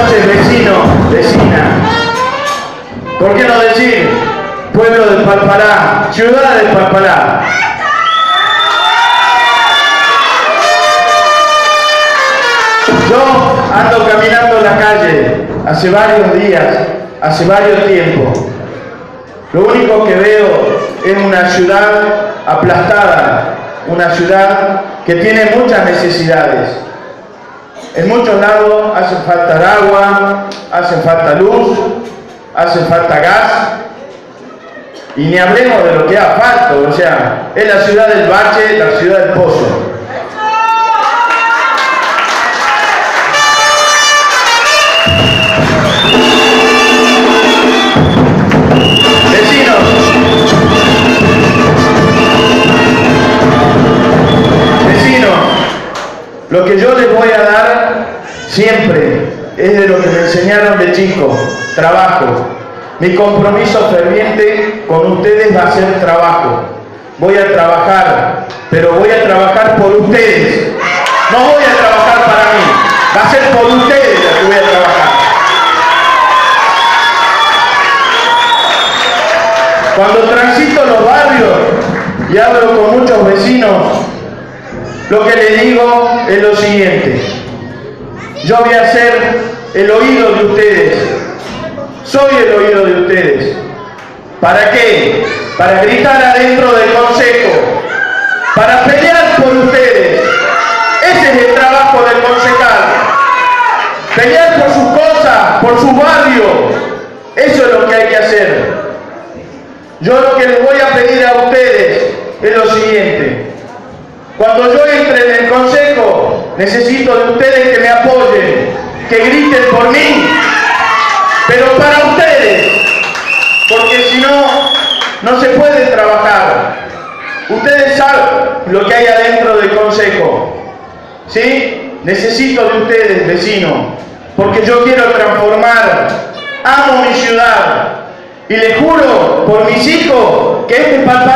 noches, vecino, vecina. ¿Por qué no decir pueblo de Palpalá, ciudad de Palpalá? Yo ando caminando en la calle hace varios días, hace varios tiempos. Lo único que veo es una ciudad aplastada, una ciudad que tiene muchas necesidades. En muchos lados hace falta agua, hace falta luz, hace falta gas, y ni hablemos de lo que es asfalto, o sea, es la ciudad del bache, la ciudad del pozo. Vecinos, lo que yo les voy a dar siempre es de lo que me enseñaron de chico: trabajo. Mi compromiso ferviente con ustedes va a ser trabajo. Voy a trabajar, pero voy a trabajar por ustedes. No voy a trabajar para mí, va a ser por ustedes lo que voy a trabajar. Cuando transito los barrios y hablo con muchos vecinos, lo que les digo es lo siguiente: yo voy a ser el oído de ustedes, soy el oído de ustedes. ¿Para qué? Para gritar adentro del consejo, para pelear por ustedes. Ese es el trabajo del concejal, pelear por sus cosas, por su barrio. Eso es lo que hay que hacer. Yo lo que les voy a pedir a ustedes es lo siguiente: cuando yo entre en el consejo, necesito de ustedes que me apoyen, que griten por mí, pero para ustedes, porque si no, no se puede trabajar. Ustedes saben lo que hay adentro del consejo, ¿sí? Necesito de ustedes, vecinos, porque yo quiero transformar, amo mi ciudad, y les juro por mis hijos que este